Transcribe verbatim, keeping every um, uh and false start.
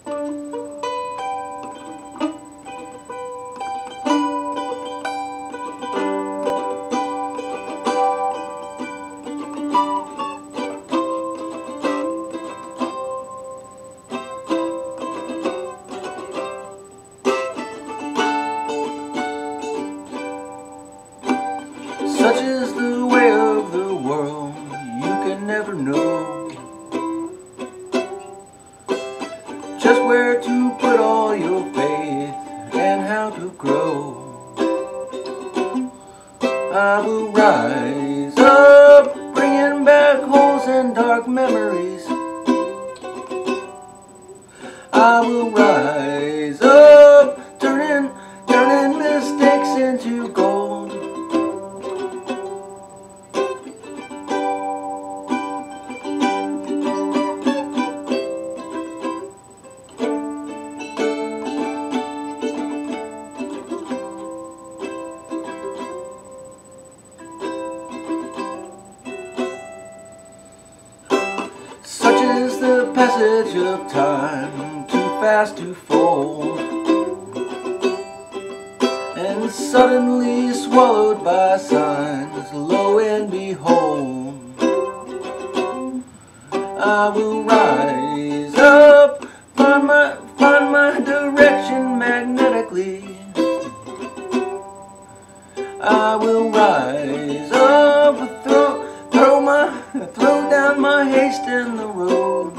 Such is the way of the world, you can never know just where to put all your faith and how to grow. I will rise up, bringing back holes and dark memories. I will rise up, turning, turning mistakes into gold. Such is the passage of time, too fast to fold, and suddenly swallowed by signs, lo and behold, I will rise up, find my, find my direction magnetically. I will rise up, throw, throw my, throw down my haste in the road.